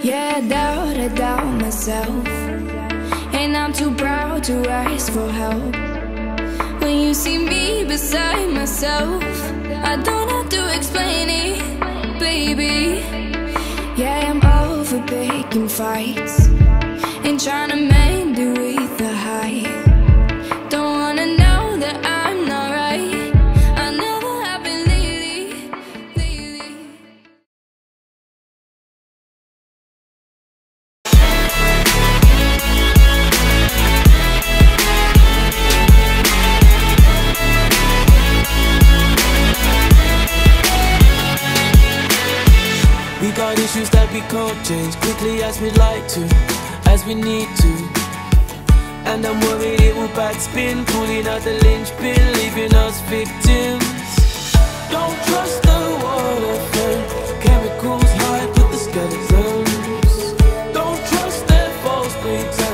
Yeah, I doubt myself, and I'm too proud to ask for help. When you see me beside myself, I don't have to explain it, baby. Yeah, I'm over picking fights and trying to mend it with the height. Don't wanna know that I'm not right. I never have been lately. We got issues that we can't change quickly as we'd like to, as we need to. And I'm worried it will backspin, pulling out the linchpin, leaving us victims. Don't trust the water friend, chemicals hide with the skeletons. Don't trust their false pretense.